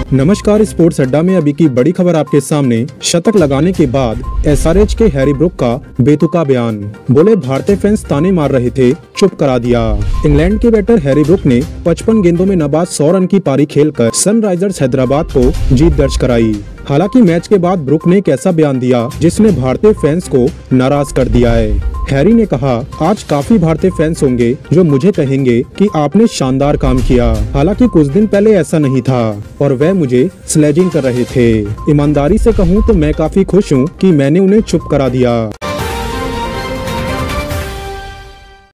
नमस्कार, स्पोर्ट्स अड्डा में अभी की बड़ी खबर आपके सामने। शतक लगाने के बाद एसआरएच के हैरी ब्रूक का बेतुका बयान। बोले भारतीय फैंस ताने मार रहे थे, चुप करा दिया। इंग्लैंड के बैटर हैरी ब्रूक ने 55 गेंदों में नाबाद 100 रन की पारी खेलकर सनराइजर्स हैदराबाद को जीत दर्ज कराई। हालांकि मैच के बाद ब्रूक ने एक ऐसा बयान दिया जिसने भारतीय फैंस को नाराज कर दिया है। हैरी ने कहा, आज काफी भारतीय फैंस होंगे जो मुझे कहेंगे कि आपने शानदार काम किया। हालांकि कुछ दिन पहले ऐसा नहीं था और वह मुझे स्लेजिंग कर रहे थे। ईमानदारी से कहूँ तो मैं काफी खुश हूँ कि मैंने उन्हें चुप करा दिया।